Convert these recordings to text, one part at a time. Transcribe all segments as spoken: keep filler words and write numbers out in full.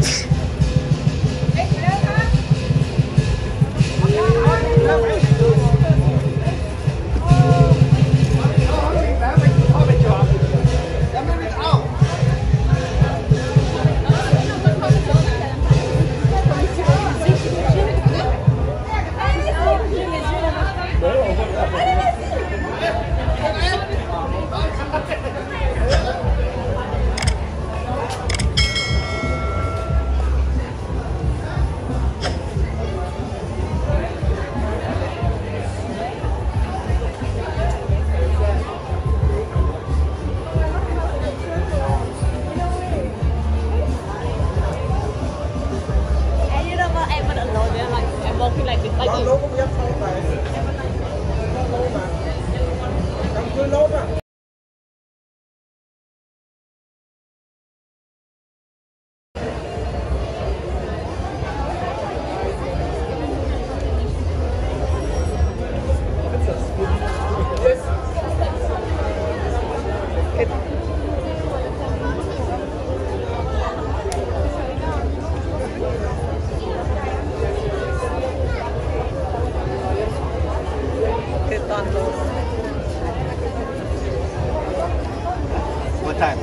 What time?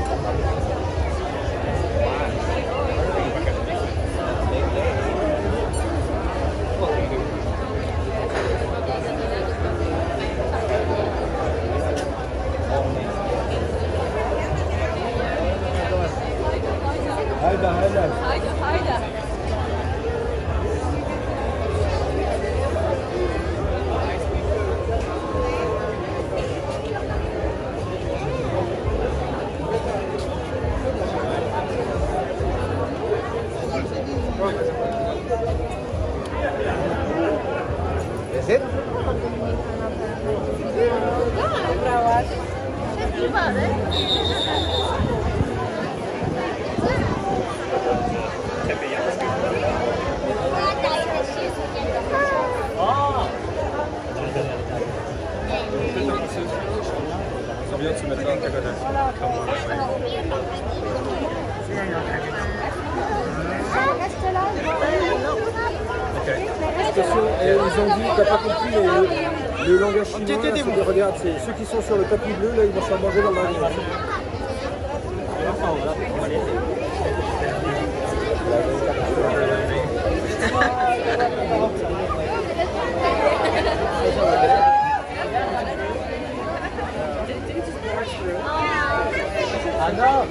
Hayda hayda. Hayda hayda. Is it? Bien, tu mettras un cagonet. Ok. Ils ont dit, t'as pas compris, mais le, le langage chinois, c'est que, regarde, c'est ceux qui sont sur le tapis bleu, là, ils vont se faire manger dans l'avion. Ah non.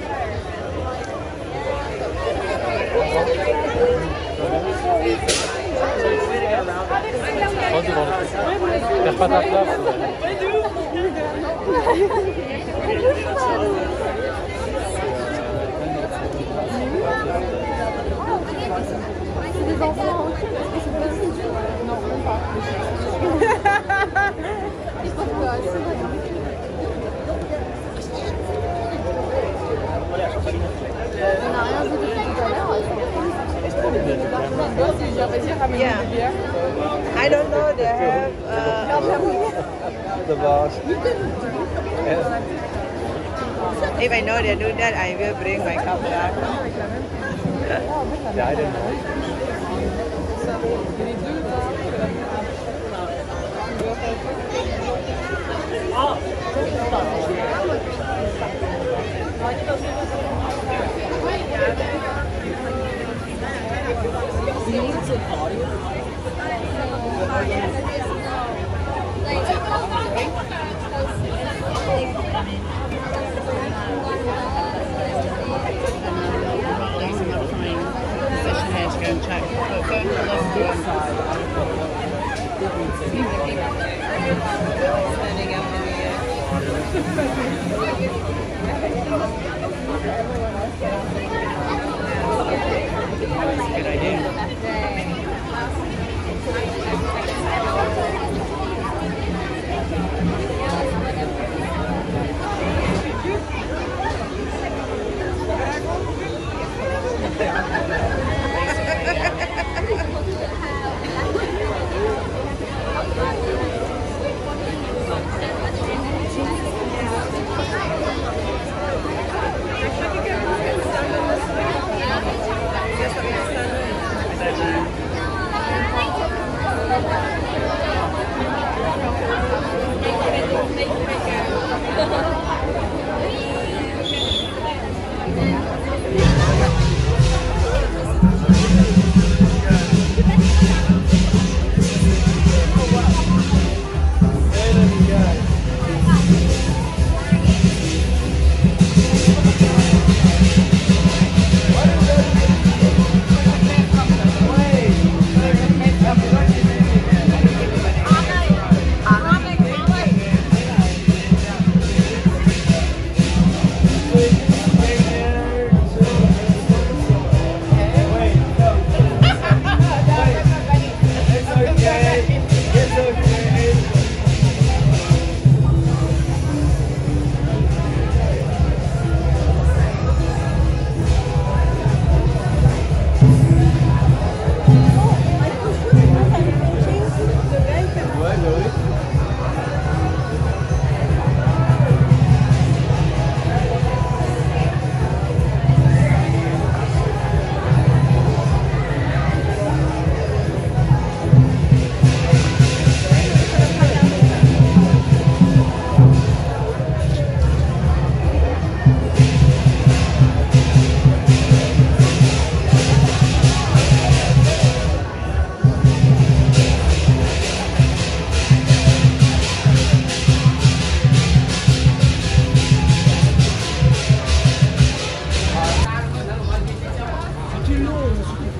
Oh, devant le... Perds pas ta place. C'est des enfants. Est-ce que c'est possible? Non, même pas. Je pense que c'est vrai. On n'a rien vu depuis tout à l'heure. Yeah. I don't know, they have uh, The boss. if I know they're doing that, I will bring my cup back. Yeah, I didn't know. Good idea. Just petit lion,